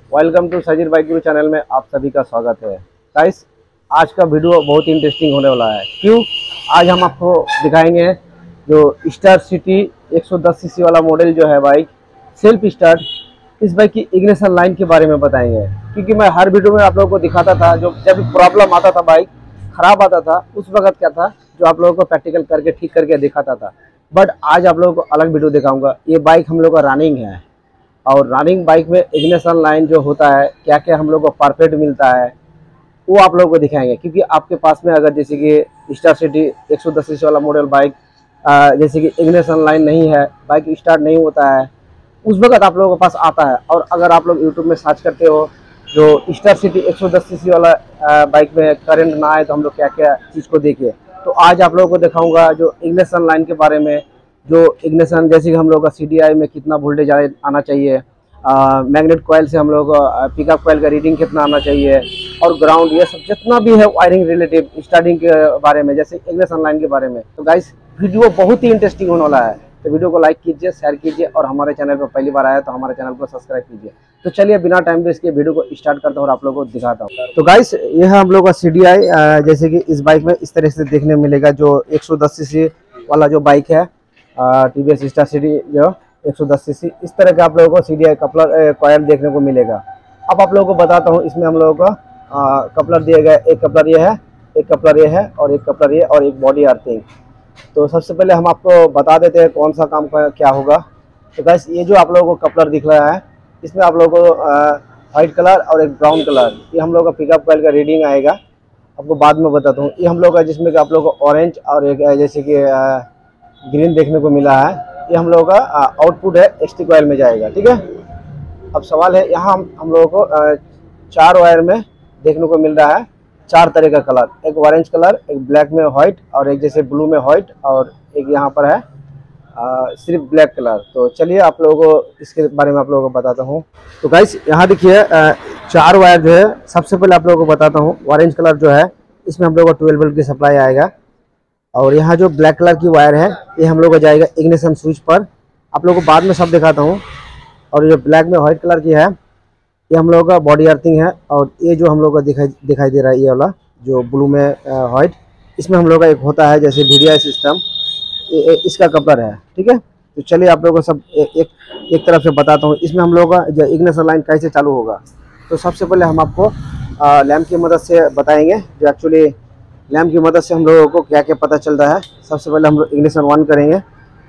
Welcome to Sajir bike Guru channel में आप सभी का स्वागत है। गाइस, आज का वीडियो बहुत ही इंटरेस्टिंग होने वाला है। क्यों? आज हम आपको दिखाएंगे जो स्टार सिटी 110 सीसी वाला मॉडल जो है बाइक सेल्फ स्टार्ट, इस बाइक की इग्निशन लाइन के बारे में बताएंगे। क्योंकि मैं हर वीडियो में आप लोगों को दिखाता था, जो जब प्रॉब्लम आता था, बाइक खराब आता था, उस वक्त क्या था जो आप लोगों को प्रैक्टिकल करके ठीक करके दिखाता था। बट आज आप लोगों को अलग वीडियो दिखाऊंगा। ये बाइक हम लोग का रनिंग है और रनिंग बाइक में इग्निशन लाइन जो होता है, क्या क्या हम लोग को परफेक्ट मिलता है, वो आप लोगों को दिखाएंगे। क्योंकि आपके पास में अगर जैसे कि स्टार सिटी 110 सीसी वाला मॉडल बाइक जैसे कि इग्निशन लाइन नहीं है, बाइक स्टार्ट नहीं होता है, उस वक्त आप लोगों के पास आता है। और अगर आप लोग यूट्यूब में सर्च करते हो जो स्टार सिटी 110 सीसी वाला बाइक में करंट ना आए तो हम लोग क्या क्या चीज़ को देखिए, तो आज आप लोगों को दिखाऊंगा जो इग्निशन लाइन के बारे में। जो इग्निशन जैसे कि हम लोग का CDI में कितना वोल्टेज आना चाहिए, मैग्नेट कॉइल से हम लोग पिकअप कॉइल का रीडिंग कितना आना चाहिए, और ग्राउंड, ये सब जितना भी है वायरिंग रिलेटिव स्टार्टिंग के बारे में, जैसे इग्निशन लाइन के बारे में। तो गाइस, वीडियो बहुत ही इंटरेस्टिंग होने वाला है, तो वीडियो को लाइक कीजिए, शेयर कीजिए, और हमारे चैनल पर पहली बार आया तो हमारे चैनल को सब्सक्राइब कीजिए। तो चलिए बिना टाइम वेस्ट के वीडियो को स्टार्ट करता हूँ और आप लोगों को दिखाता हूँ। तो गाइस, ये है हम लोग का CDI। जैसे कि इस बाइक में इस तरह से देखने मिलेगा। जो 110 सीसी वाला जो बाइक है TVS स्टार सिटी जो 110 सीसी, इस तरह का आप लोगों को CDI कपलर कॉइल देखने को मिलेगा। अब आप लोगों को बताता हूँ, इसमें हम लोगों का कपलर दिए गए, एक कपलर ये है, एक कपलर ये है, और एक कपलर ये, और एक बॉडी अर्थिंग। तो सबसे पहले हम आपको बता देते हैं कौन सा काम का क्या होगा। तो गाइस, ये जो आप लोगों को कपलर दिख रहा है, इसमें आप लोगों को वाइट कलर और एक ब्राउन कलर, ये हम लोग का पिकअप कॉइल का रीडिंग आएगा। आपको बाद में बताता हूँ। ये हम लोग का जिसमें कि आप लोग को ऑरेंज और एक जैसे कि ग्रीन देखने को मिला है, ये हम लोगों का आउटपुट है, ST कॉइल में जाएगा। ठीक है। अब सवाल है, यहाँ हम लोगों को 4 वायर में देखने को मिल रहा है 4 तरह का कलर, एक ऑरेंज कलर, एक ब्लैक में व्हाइट, और एक जैसे ब्लू में व्हाइट, और एक यहाँ पर है सिर्फ ब्लैक कलर। तो चलिए आप लोगों को इसके बारे में आप लोगों को बताता हूँ। तो गाइस, यहाँ देखिए 4 वायर जो है, सबसे पहले आप लोगों को बताता हूँ। ऑरेंज कलर जो है, इसमें हम लोग को 12 वोल्ट की सप्लाई आएगा, और यहाँ जो ब्लैक कलर की वायर है, ये हम लोग को जाएगा इग्निशन स्विच पर। आप लोगों को बाद में सब दिखाता हूँ। और जो ब्लैक में व्हाइट कलर की है, ये हम लोगों का बॉडी अर्थिंग है, और ये जो हम लोग को दिखाई दे रहा है, ये वाला जो ब्लू में व्हाइट, इसमें हम लोग का एक होता है जैसे VDI सिस्टम, इसका कपलर है। ठीक है। तो चलिए आप लोगों को सब एक तरफ से बताता हूँ। इसमें हम लोग का जो इग्निशन लाइन कैसे चालू होगा, तो सबसे पहले हम आपको लैंप की मदद से बताएंगे। जो एक्चुअली लैंप की मदद से हम लोगों को क्या क्या पता चलता है। सबसे पहले हम लोग इग्निशन ऑन करेंगे,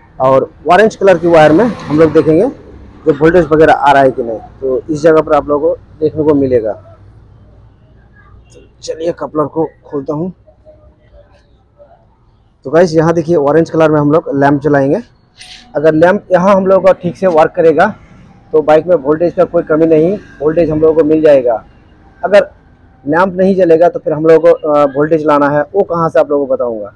और ऑरेंज कलर की वायर में हम लोग देखेंगे जो वोल्टेज वगैरह आ रहा है कि नहीं। तो इस जगह पर आप लोगों को देखने को मिलेगा। तो चलिए कपलर को खोलता हूँ। तो गाइस, यहाँ देखिए ऑरेंज कलर में हम लोग लैंप जलाएंगे। अगर लैंप यहाँ हम लोग का ठीक से वर्क करेगा तो बाइक में वोल्टेज का कोई कमी नहीं, वोल्टेज हम लोगों को मिल जाएगा। अगर लैंप नहीं जलेगा तो फिर हम लोग को वोल्टेज लाना है, वो कहाँ से आप लोगों को बताऊंगा।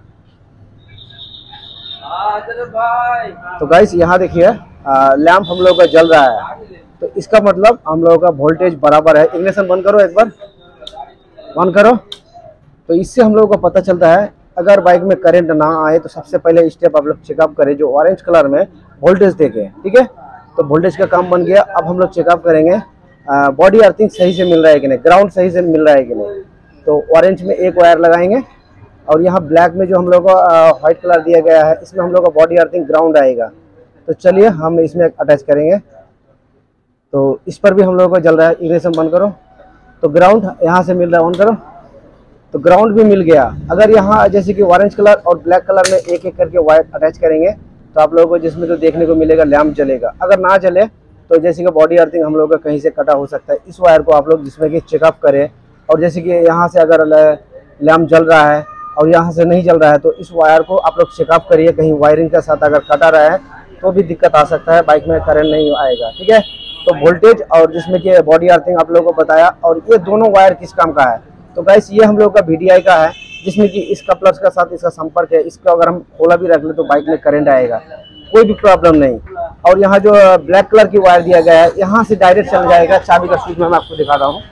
तो गाइस, यहाँ देखिए लैंप हम लोग का जल रहा है, तो इसका मतलब हम लोगों का वोल्टेज बराबर है। इग्निशन बंद करो, एक बार बंद करो। तो इससे हम लोगों को पता चलता है अगर बाइक में करंट ना आए तो सबसे पहले स्टेप आप लोग चेकअप करें, जो ऑरेंज कलर में वोल्टेज देखें। ठीक है। तो वोल्टेज का काम बन गया। अब हम लोग चेकअप करेंगे बॉडी अर्थिंग सही से मिल रहा है कि नहीं, ग्राउंड सही से मिल रहा है कि नहीं। तो ऑरेंज में एक वायर लगाएंगे, और यहाँ ब्लैक में जो हम लोग को व्हाइट कलर दिया गया है, इसमें हम लोग का बॉडी अर्थिंग ग्राउंड आएगा। तो चलिए हम इसमें अटैच करेंगे। तो इस पर भी हम लोग को जल रहा है। इग्निशन बंद करो। तो ग्राउंड यहाँ से मिल रहा है, ऑन करो। तो ग्राउंड भी मिल गया। अगर यहाँ जैसे कि ऑरेंज कलर और ब्लैक कलर में एक एक करके वायर अटैच करेंगे तो आप लोगों को जिसमें तो देखने को मिलेगा लैंप जलेगा। अगर ना जले तो जैसे कि बॉडी अर्थिंग हम लोग का कहीं से कटा हो सकता है। इस वायर को आप लोग जिसमें कि चेकअप करें, और जैसे कि यहाँ से अगर लैंप जल रहा है और यहाँ से नहीं जल रहा है, तो इस वायर को आप लोग चेकअप करिए। कहीं वायरिंग के साथ अगर कटा रहा है तो भी दिक्कत आ सकता है, बाइक में करंट नहीं आएगा। ठीक है। तो वोल्टेज और जिसमें कि बॉडी अर्थिंग आप लोगों को बताया, और ये दोनों वायर किस काम का है। तो गाइस, ये हम लोग का VDI का है, जिसमें कि इस कपलर के साथ इसका संपर्क है। इसको अगर हम खोला भी रख ले तो बाइक में करंट आएगा, कोई भी प्रॉब्लम नहीं। और यहाँ जो ब्लैक कलर की वायर दिया गया है, यहाँ से डायरेक्ट चल जाएगा चाबी का स्विच में। मैं आपको दिखा रहा हूँ।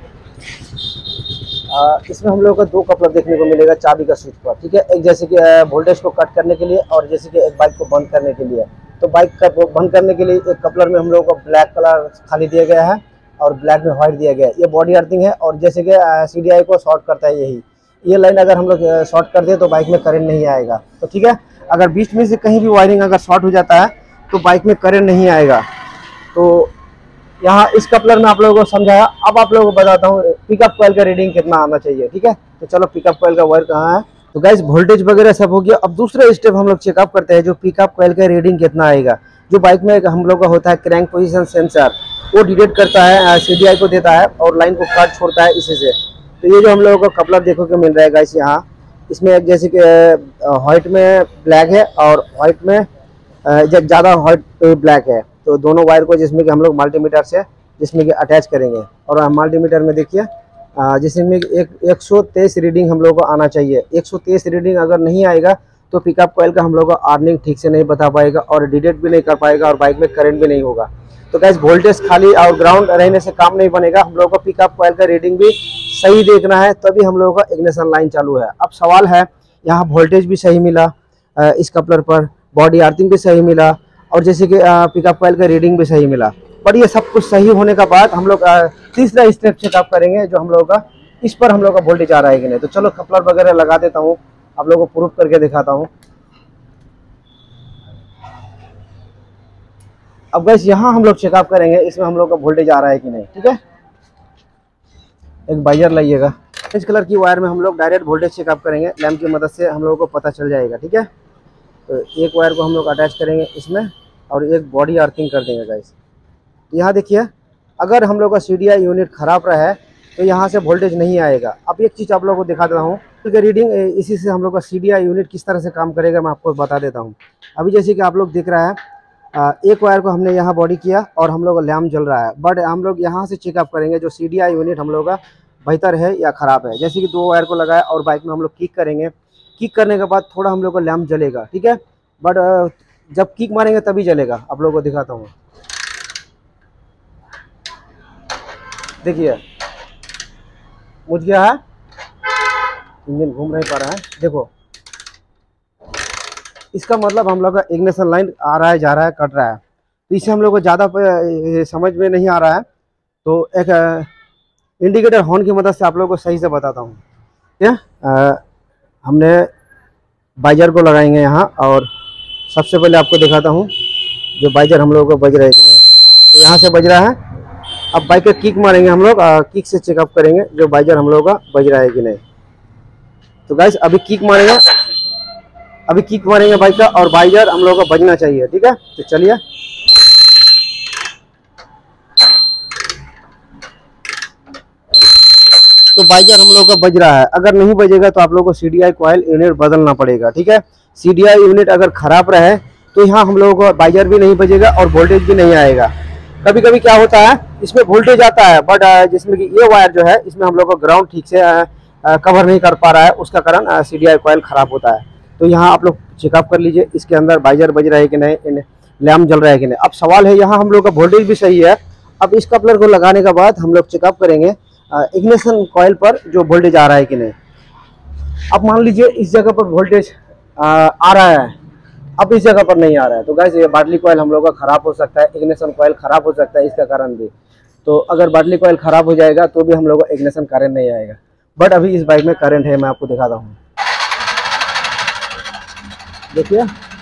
इसमें हम लोग को 2 कपलर देखने को मिलेगा चाबी का स्विच पर। ठीक है। एक जैसे कि वोल्टेज को कट करने के लिए, और जैसे कि एक बाइक को बंद करने के लिए। तो बाइक का बंद करने के लिए एक कपलर में हम लोग को ब्लैक कलर खाली दिया गया है, और ब्लैक में व्हाइट दिया गया है। ये बॉडी अर्थिंग है और जैसे कि CDI को शॉर्ट करता है यही। ये लाइन अगर हम लोग शॉर्ट कर दें तो बाइक में करंट नहीं आएगा। तो ठीक है, अगर बीच में से कहीं भी वायरिंग अगर शॉर्ट हो जाता है तो बाइक में करंट नहीं आएगा। तो यहाँ इस कपलर में आप लोगों को समझाया। अब आप लोगों को बताता हूँ पिकअप कॉइल का रीडिंग कितना आना चाहिए। ठीक है, तो चलो पिकअप कॉइल का वायर कहाँ है। तो गाइस वोल्टेज वगैरह सब हो गया। अब दूसरा स्टेप हम लोग चेकअप करते हैं जो पिकअप कॉइल का रीडिंग कितना आएगा। जो बाइक में हम लोग का होता है क्रैंक पोजीशन सेंसर, वो डिटेक्ट करता है, CDI को देता है और लाइन को काट छोड़ता है इसी से। तो ये जो हम लोगों को कपलर देखो के मिल रहा है गाइस यहाँ, इसमें जैसे कि व्हाइट में ब्लैक है और व्हाइट में ज़्यादा व्हाइट पे ब्लैक है। तो दोनों वायर को जिसमें कि हम लोग मल्टीमीटर से जिसमें कि अटैच करेंगे और मल्टीमीटर में देखिए जिसमें 123 रीडिंग हम लोग को आना चाहिए। 123 रीडिंग अगर नहीं आएगा तो पिकअप कॉइल का हम लोग को अर्निंग ठीक से नहीं बता पाएगा और डिटेक्ट भी नहीं कर पाएगा और बाइक में करंट भी नहीं होगा। तो गाइस वोल्टेज खाली और ग्राउंड रहने से काम नहीं बनेगा। हम लोग को पिकअप कॉइल का रीडिंग भी सही देखना है, तभी हम लोगों का इग्निशन लाइन चालू है। अब सवाल है यहाँ वोल्टेज भी सही मिला इस कपलर पर, बॉडी अर्थिंग भी सही मिला और जैसे कि पिकअप कॉइल का रीडिंग भी सही मिला। पर ये सब कुछ सही होने के बाद हम लोग तीसरा स्टेप चेकअप करेंगे जो हम लोग का इस पर हम लोग का वोल्टेज आ रहा है कि नहीं। तो चलो कपलर वगैरह लगा देता हूँ, आप लोगों को प्रूफ करके दिखाता हूँ। अब गाइस यहाँ हम लोग चेकअप करेंगे इसमें हम लोग का वोल्टेज आ रहा है कि नहीं। ठीक है, एक बाइजर लाइएगा। इस कलर की वायर में हम लोग डायरेक्ट वोल्टेज चेकअप करेंगे, लैंप की मदद से हम लोगों को पता चल जाएगा। ठीक है, तो एक वायर को हम लोग अटैच करेंगे इसमें और एक बॉडी अर्थिंग कर देंगे गाइस। यहाँ देखिए अगर हम लोग का CDI यूनिट खराब रहा है तो यहाँ से वोल्टेज नहीं आएगा। अब एक चीज़ आप लोगों को दिखा देता हूँ रीडिंग, इसी से हम लोग का CDI यूनिट किस तरह से काम करेगा मैं आपको बता देता हूँ। अभी जैसे कि आप लोग दिख रहा है एक वायर को हमने यहाँ बॉडी किया और हम लोग का लैम्प जल रहा है, बट हम लोग यहाँ से चेकअप करेंगे जो CDI यूनिट हम लोग का बेहतर है या ख़राब है। जैसे कि 2 वायर को लगाया और बाइक में हम लोग किक करेंगे, किक करने के बाद थोड़ा हम लोग का लैम्प जलेगा। ठीक है, बट जब किक मारेंगे तभी जलेगा। आप लोगों को दिखाता हूँ, देखिए मुझ गया है, इंजन घूम नहीं पा रहा है। देखो इसका मतलब हम लोग का इग्निशन लाइन आ रहा है, जा रहा है, कट रहा है। तो इसे हम लोग को ज़्यादा समझ में नहीं आ रहा है, तो एक इंडिकेटर हॉर्न की मदद से आप लोगों को सही से बताता हूँ। ठीक है, हमने बाइजर को लगाएंगे यहाँ और सबसे पहले आपको दिखाता हूँ जो बाइजर हम लोगों को बज रहा है कि नहीं। तो यहाँ से बज रहा है। अब बाइक का किक मारेंगे हम लोग, किक से चेकअप करेंगे जो बाइजर हम लोगों का बज रहा है कि नहीं। तो गाइस अभी किक मारेंगे, अभी किक मारेंगे बाइक का और बाइजर हम लोगों का बजना चाहिए। ठीक है, तो चलिए तो बाइजर हम लोग का बज रहा है। अगर नहीं बजेगा तो आप लोगों को CDI कॉइल यूनिट बदलना पड़ेगा। ठीक है, CDI यूनिट अगर खराब रहे तो यहाँ हम लोगों को बाइजर भी नहीं बजेगा और वोल्टेज भी नहीं आएगा। कभी कभी क्या होता है इसमें वोल्टेज आता है बट जिसमें कि ये वायर जो है इसमें हम लोग को ग्राउंड ठीक से कवर नहीं कर पा रहा है, उसका कारण CDI कॉइल खराब होता है। तो यहाँ आप लोग चेकअप कर लीजिए इसके अंदर बाइजर बज रहा है कि नहीं, लैम्प जल रहा है कि नहीं। अब सवाल है यहाँ हम लोग का वोल्टेज भी सही है। अब इस कपलर को लगाने के बाद हम लोग चेकअप करेंगे इग्निशन कॉइल पर जो वोल्टेज आ रहा है कि नहीं। अब मान लीजिए इस जगह पर वोल्टेज आ रहा है, अब इस जगह पर नहीं आ रहा है, तो गाइस ये बाटली कॉइल हम लोग का खराब हो सकता है, इग्निशन कॉइल खराब हो सकता है इसका कारण भी। तो अगर बाटली कॉइल खराब हो जाएगा तो भी हम लोग को इग्निशन करंट नहीं आएगा। बट अभी इस बाइक में करंट है, मैं आपको दिखाता हूँ। देखिए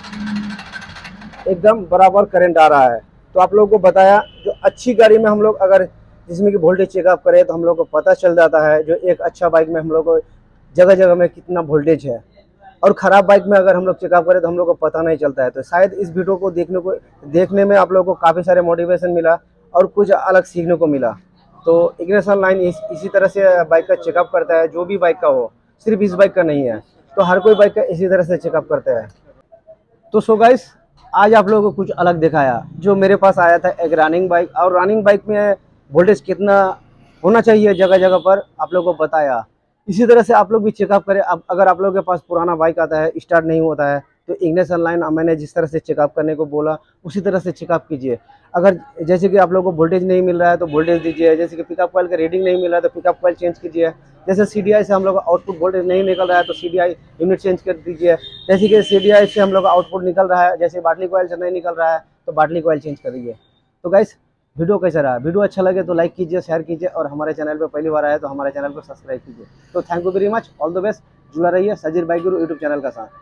एकदम बराबर करंट आ रहा है। तो आप लोगों को बताया जो अच्छी गाड़ी में हम लोग अगर जिसमें कि वोल्टेज चेकअप करें तो हम लोग को पता चल जाता है जो एक अच्छा बाइक में हम लोग को जगह जगह में कितना वोल्टेज है, और ख़राब बाइक में अगर हम लोग चेकअप करें तो हम लोग को पता नहीं चलता है। तो शायद इस वीडियो को देखने में आप लोगों को काफ़ी सारे मोटिवेशन मिला और कुछ अलग सीखने को मिला। तो इग्निशन लाइन इसी तरह से बाइक का चेकअप करता है, जो भी बाइक का हो, सिर्फ इस बाइक का नहीं है। तो हर कोई बाइक का इसी तरह से चेकअप करता है। तो सो गाइस आज आप लोगों को कुछ अलग दिखाया। जो मेरे पास आया था एक रनिंग बाइक, और रनिंग बाइक में वोल्टेज कितना होना चाहिए जगह जगह पर आप लोगों को बताया। इसी तरह से आप लोग भी चेकअप करें। अब अगर आप लोगों के पास पुराना बाइक आता है, स्टार्ट नहीं होता है, तो इग्निशन लाइन मैंने जिस तरह से चेकअप करने को बोला उसी तरह से चेकअप कीजिए। अगर जैसे कि आप लोगों को वोल्टेज नहीं मिल रहा है तो वोल्टेज दीजिए, जैसे कि पिकअप कॉइल का रीडिंग नहीं मिल रहा है तो पिकअप कॉइल चेंज कीजिए। जैसे CDI से हम लोग आउटपुट वोल्टेज नहीं निकल रहा है तो CDI यूनिट चेंज कर दीजिए। जैसे कि CDI से हम लोग आउटपुट निकल रहा है, जैसे बाटली कॉइल से नहीं निकल रहा है तो बाटली कॉइल चेंज कर दीजिए। तो गाइस वीडियो कैसा रहा। वीडियो अच्छा लगे तो लाइक कीजिए, शेयर कीजिए, और हमारे चैनल पे पहली बार आए तो हमारे चैनल को सब्सक्राइब कीजिए। तो thank you very much, all the best. जुड़ा रहिए Sajir bike Guru YouTube channel का साथ।